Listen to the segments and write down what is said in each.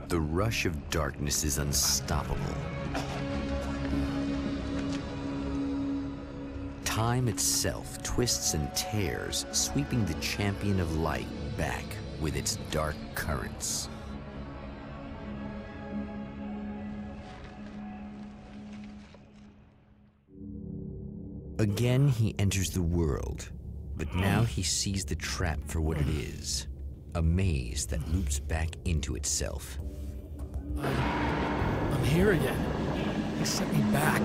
The rush of darkness is unstoppable. Time itself twists and tears, sweeping the champion of light back with its dark currents. Again, he enters the world, but now he sees the trap for what it is, a maze that loops back into itself. I'm here again. They sent me back.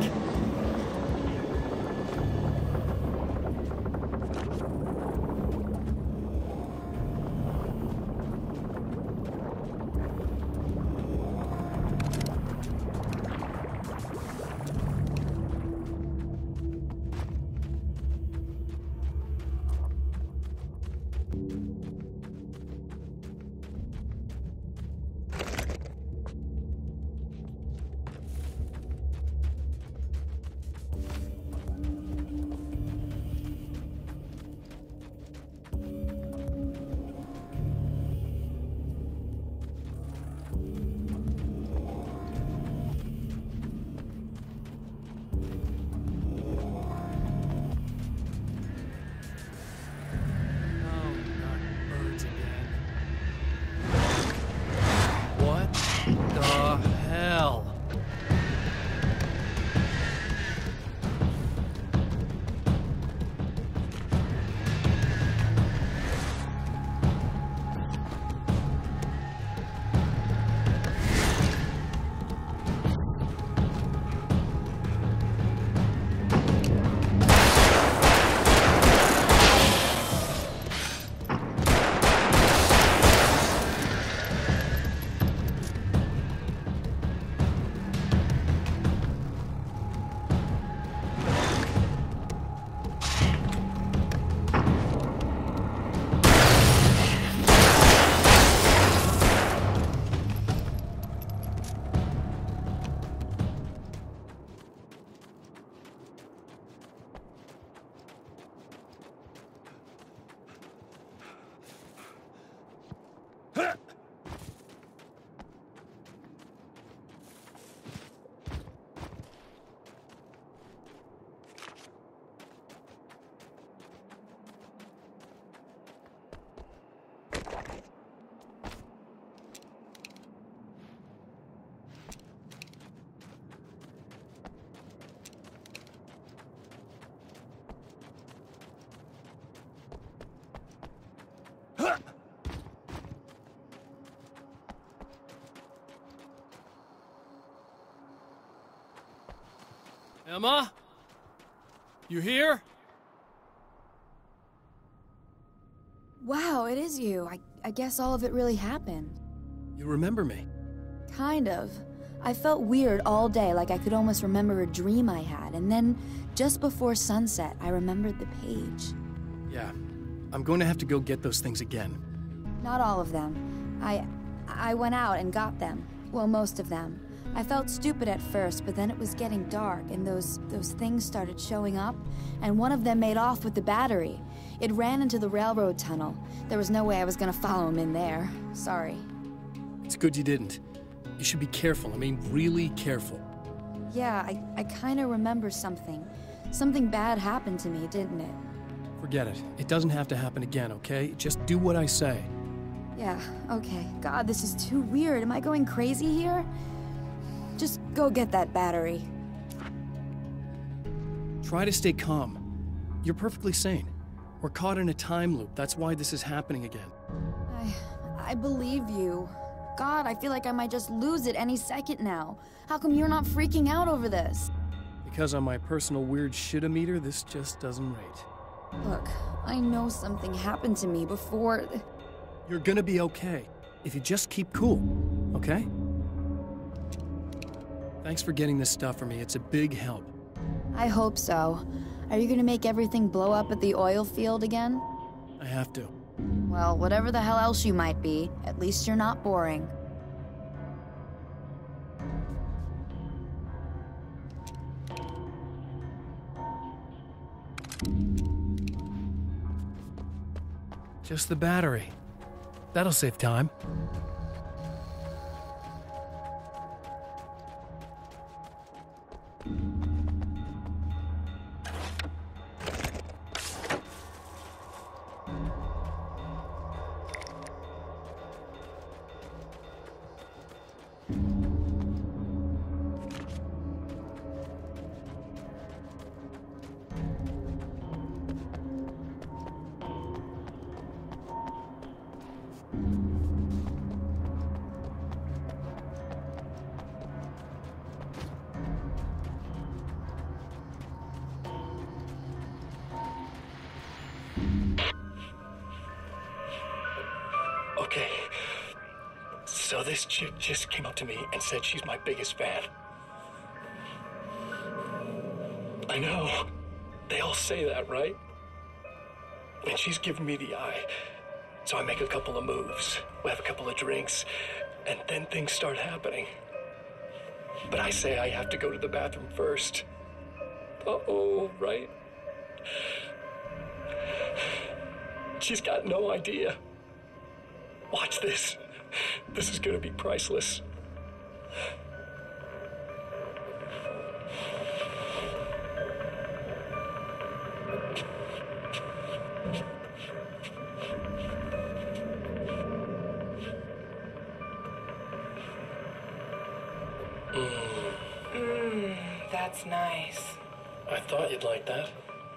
Emma? You here? Wow, it is you. I guess all of it really happened. You remember me? Kind of. I felt weird all day, like I could almost remember a dream I had, and then, just before sunset, I remembered the page. Yeah. I'm going to have to go get those things again. Not all of them. I went out and got them. Well, most of them. I felt stupid at first, but then it was getting dark, and those things started showing up, and one of them made off with the battery. It ran into the railroad tunnel. There was no way I was gonna follow him in there. Sorry. It's good you didn't. You should be careful. I mean, really careful. Yeah, I kinda remember something. Something bad happened to me, didn't it? Forget it. It doesn't have to happen again, okay? Just do what I say. Yeah, okay. God, this is too weird. Am I going crazy here? Just go get that battery. Try to stay calm. You're perfectly sane. We're caught in a time loop. That's why this is happening again. I believe you. God, I feel like I might just lose it any second now. How come you're not freaking out over this? Because on my personal weird shit-o-meter, this just doesn't rate. Look, I know something happened to me before... You're gonna be okay, if you just keep cool, okay? Thanks for getting this stuff for me. It's a big help. I hope so. Are you gonna make everything blow up at the oil field again? I have to. Well, whatever the hell else you might be, at least you're not boring. Just the battery. That'll save time. Okay. So this chick just came up to me and said she's my biggest fan. I know. They all say that, right? And she's giving me the eye. So I make a couple of moves. We have a couple of drinks. And then things start happening. But I say I have to go to the bathroom first. Uh-oh, right? She's got no idea. Watch this. This is gonna be priceless. That's nice. I thought you'd like that.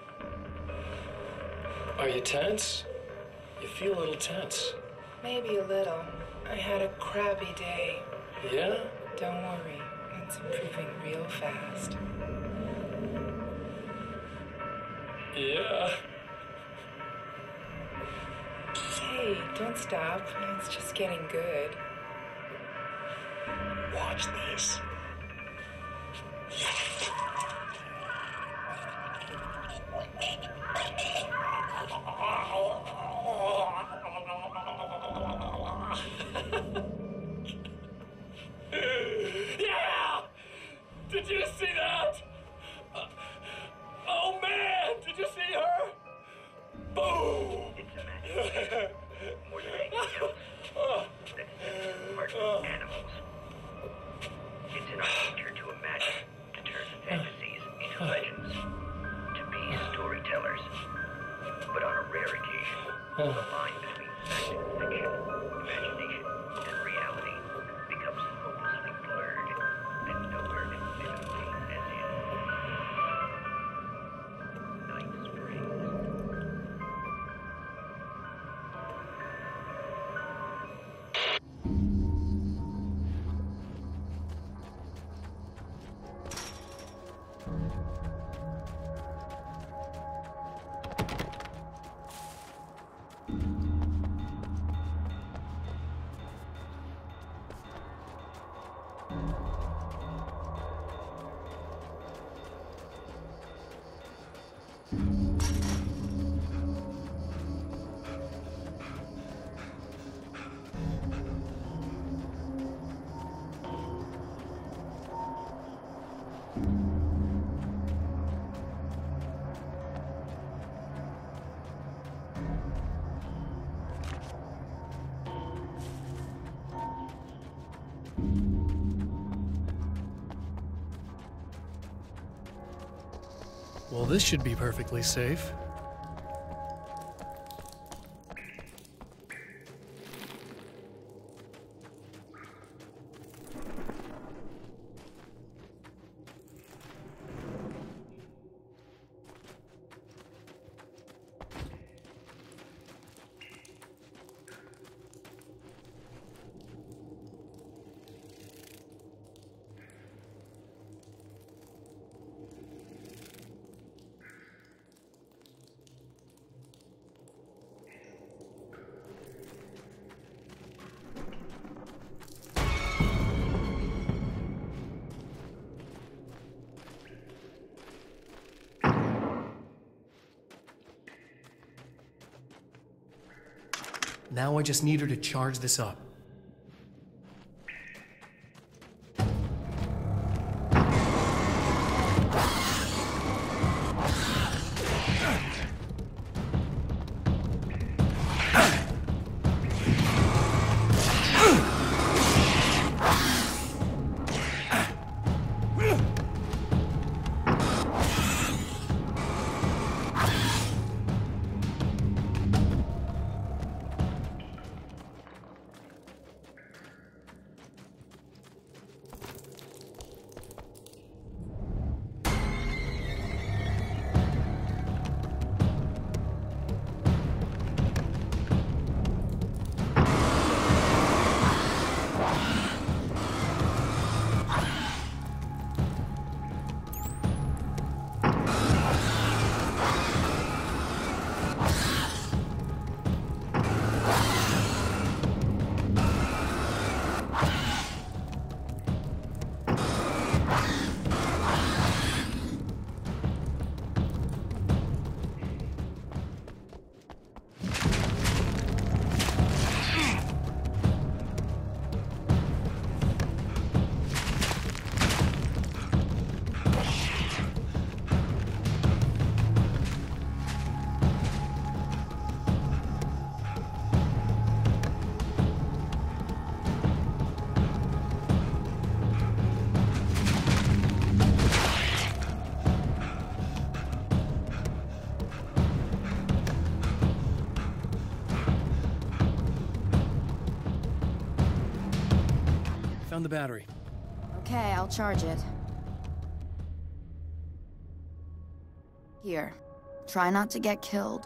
Are you tense? You feel a little tense. Maybe a little. I had a crappy day. Yeah? Don't worry, it's improving real fast. Yeah. Hey, don't stop. It's just getting good. Watch this. Yeah! Did you see that? Oh man, did you see her? Boom! More than anything else, that's part of animals. It's in our nature to imagine, to turn fantasies into legends, to be storytellers. But on a rare occasion, the line between fact and fiction, imagination and reality becomes hopelessly blurred, and nowhere convincingly as in Night Springs. Well, this should be perfectly safe. Now I just need her to charge this up. found the battery. Okay, I'll charge it. Here. Try not to get killed.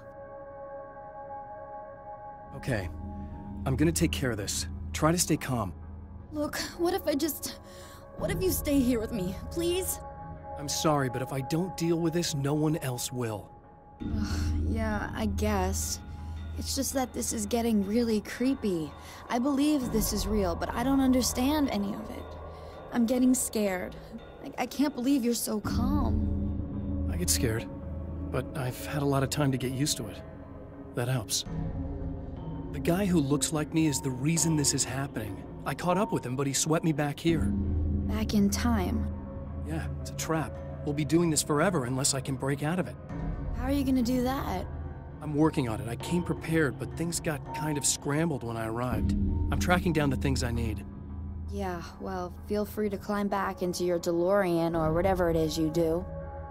Okay. I'm gonna take care of this. Try to stay calm. Look, what if you stay here with me, please? I'm sorry, but if I don't deal with this, no one else will. Yeah, I guess. It's just that this is getting really creepy. I believe this is real, but I don't understand any of it. I'm getting scared. I can't believe you're so calm. I get scared, but I've had a lot of time to get used to it. That helps. The guy who looks like me is the reason this is happening. I caught up with him, but he swept me back here. Back in time. Yeah, it's a trap. We'll be doing this forever unless I can break out of it. How are you gonna do that? I'm working on it. I came prepared, but things got kind of scrambled when I arrived. I'm tracking down the things I need. Yeah, well, feel free to climb back into your DeLorean or whatever it is you do.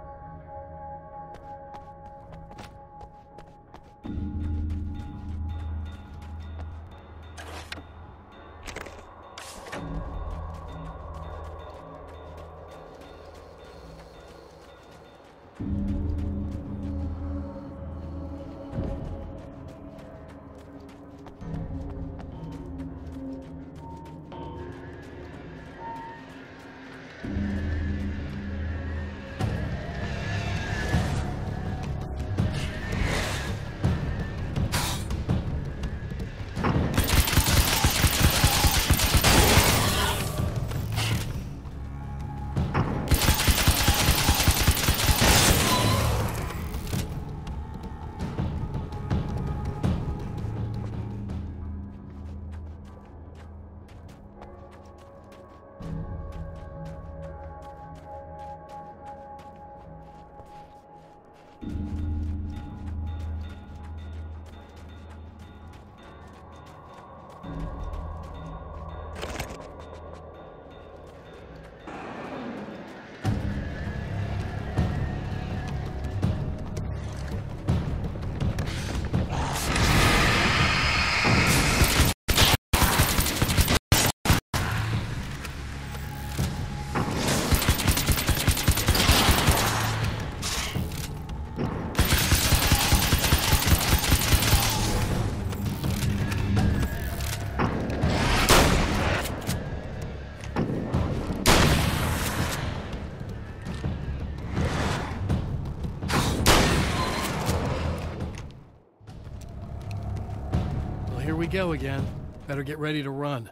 Here we go again. Better get ready to run.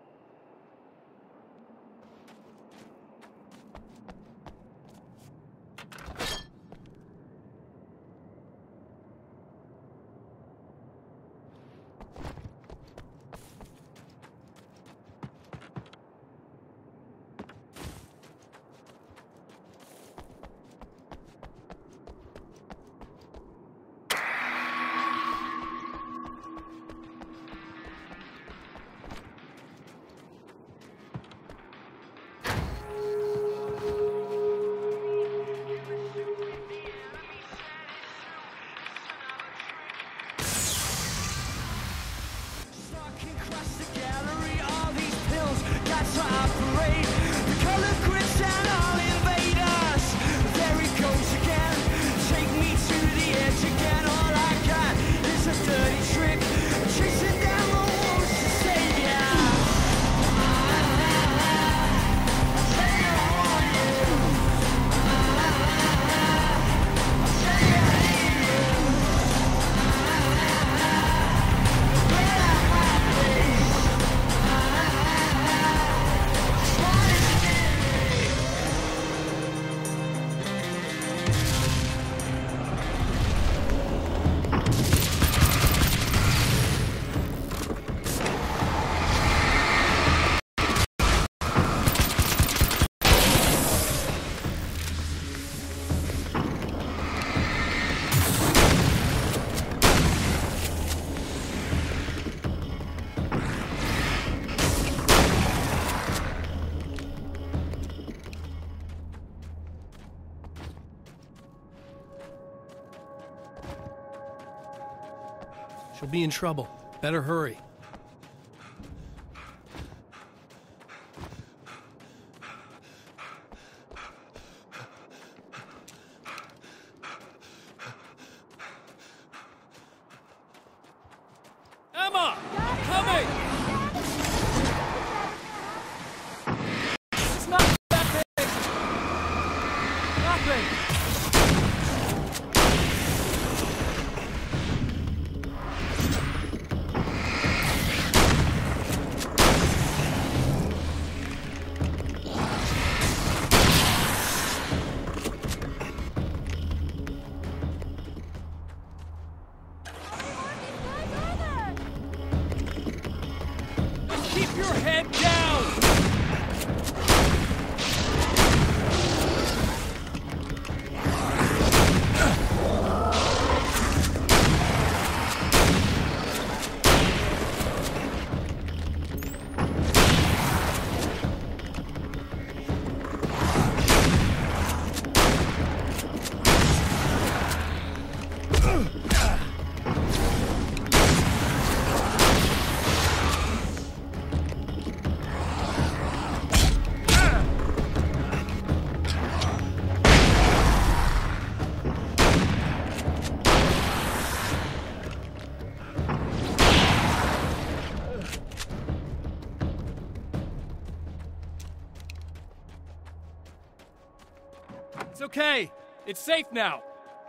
She'll be in trouble. Better hurry. happen? Keep your head down! It's okay. It's safe now.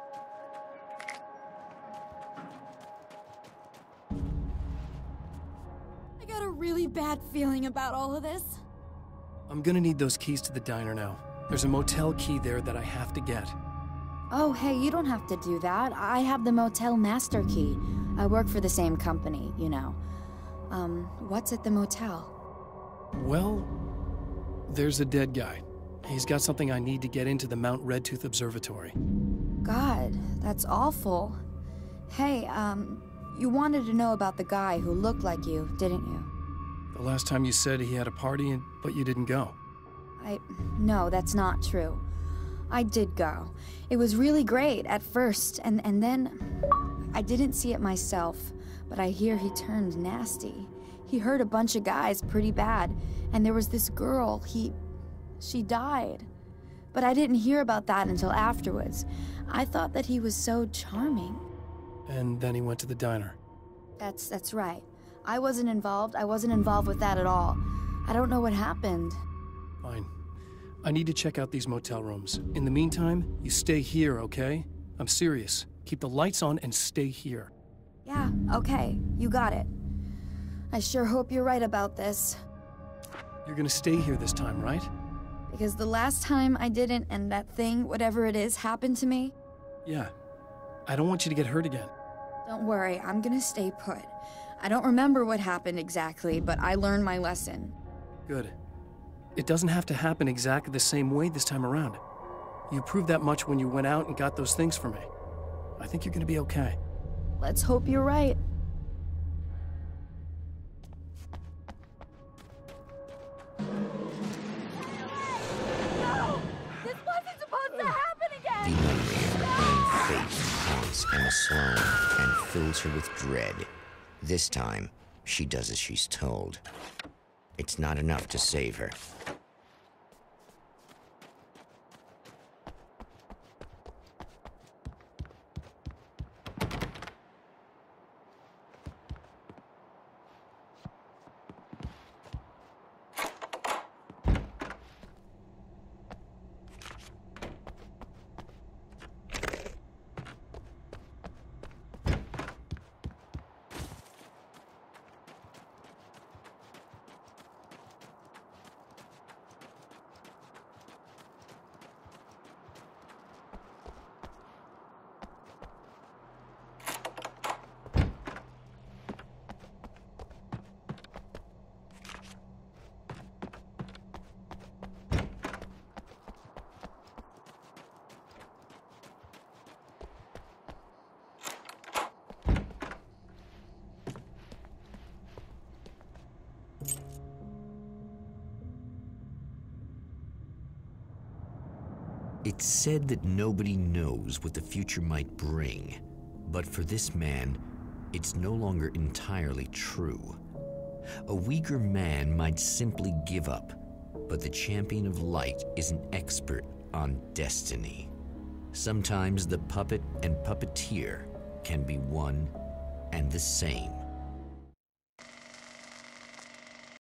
I got a really bad feeling about all of this. I'm gonna need those keys to the diner now. There's a motel key there that I have to get. Oh, hey, you don't have to do that. I have the motel master key. I work for the same company, you know. What's at the motel? Well, there's a dead guy. He's got something I need to get into the Mount Redtooth Observatory. God, that's awful. Hey, you wanted to know about the guy who looked like you, didn't you? The last time you said he had a party, but you didn't go. No, that's not true. I did go. It was really great at first, and then I didn't see it myself, but I hear he turned nasty. He hurt a bunch of guys pretty bad, and there was this girl, she died. But I didn't hear about that until afterwards. I thought that he was so charming. And then he went to the diner. That's right. I wasn't involved. I wasn't involved with that at all. I don't know what happened. Fine. I need to check out these motel rooms. In the meantime, you stay here, okay? I'm serious. Keep the lights on and stay here. Yeah, okay. You got it. I sure hope you're right about this. You're gonna stay here this time, right? Because the last time I didn't, and that thing, whatever it is, happened to me. Yeah. I don't want you to get hurt again. Don't worry, I'm gonna stay put. I don't remember what happened exactly, but I learned my lesson. Good. It doesn't have to happen exactly the same way this time around. You proved that much when you went out and got those things for me. I think you're gonna be okay. Let's hope you're right. No! This wasn't supposed to happen again! The memory of her own fate haunts Emma Sloan and fills her with dread. This time, she does as she's told. It's not enough to save her. It's said that nobody knows what the future might bring, but for this man, it's no longer entirely true. A weaker man might simply give up, but the champion of light is an expert on destiny. Sometimes the puppet and puppeteer can be one and the same.